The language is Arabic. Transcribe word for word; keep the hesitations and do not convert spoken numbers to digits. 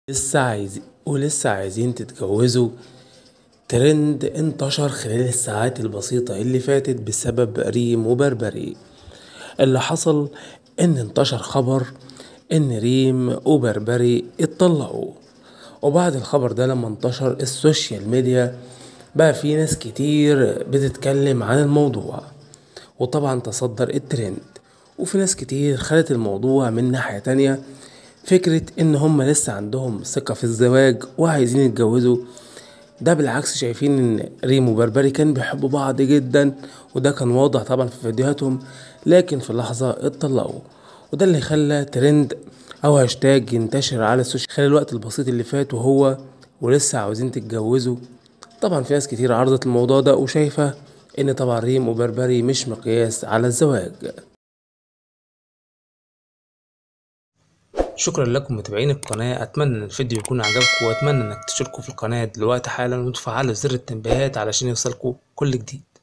لسه عايزين ولسه عايزين تتجوزوا. ترند انتشر خلال الساعات البسيطة اللي فاتت بسبب ريم وبربري. اللي حصل ان انتشر خبر ان ريم وبربري اتطلقوا، وبعد الخبر ده لما انتشر السوشيال ميديا بقى في ناس كتير بتتكلم عن الموضوع، وطبعا تصدر الترند. وفي ناس كتير خدت الموضوع من ناحية تانية، فكرة ان هم لسه عندهم ثقة في الزواج وعايزين يتجوزوا. ده بالعكس، شايفين ان ريم وبربري كانوا بيحبوا بعض جدا، وده كان واضح طبعا في فيديوهاتهم، لكن في لحظة اتطلقوا. وده اللي خلى ترند او هاشتاج ينتشر على السوشيال خلال الوقت البسيط اللي فات، وهو ولسه عاوزين تتجوزوا. طبعا في ناس كتير عرضت الموضوع ده وشايفة ان طبعا ريم وبربري مش مقياس على الزواج. شكرا لكم متابعين القناة، اتمنى ان الفيديو يكون عجبكم، واتمنى انك تشتركوا في القناة دلوقتي حالا وتفعلوا زر التنبيهات علشان يوصلكوا كل جديد.